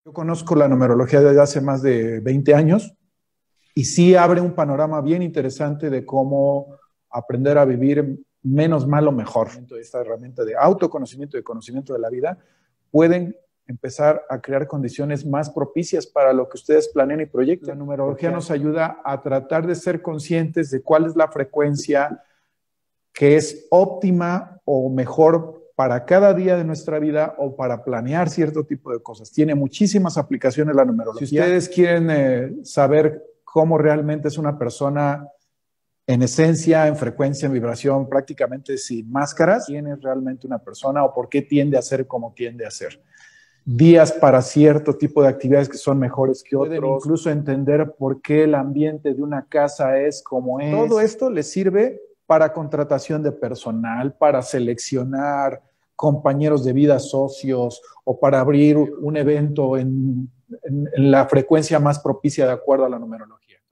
Yo conozco la numerología desde hace más de 20 años y sí abre un panorama bien interesante de cómo aprender a vivir menos mal o mejor. Esta herramienta de autoconocimiento y de conocimiento de la vida pueden empezar a crear condiciones más propicias para lo que ustedes planean y proyecten. La numerología nos ayuda a tratar de ser conscientes de cuál es la frecuencia que es óptima o mejor para cada día de nuestra vida o para planear cierto tipo de cosas. Tiene muchísimas aplicaciones la numerología. Si ustedes quieren saber cómo realmente es una persona en esencia, en frecuencia, en vibración, prácticamente sin máscaras, quién es realmente una persona o por qué tiende a ser como tiende a ser. Días para cierto tipo de actividades que son mejores que otros. Pueden incluso entender por qué el ambiente de una casa es como es. Todo esto les sirve para contratación de personal, para seleccionar compañeros de vida, socios, o para abrir un evento en la frecuencia más propicia de acuerdo a la numerología.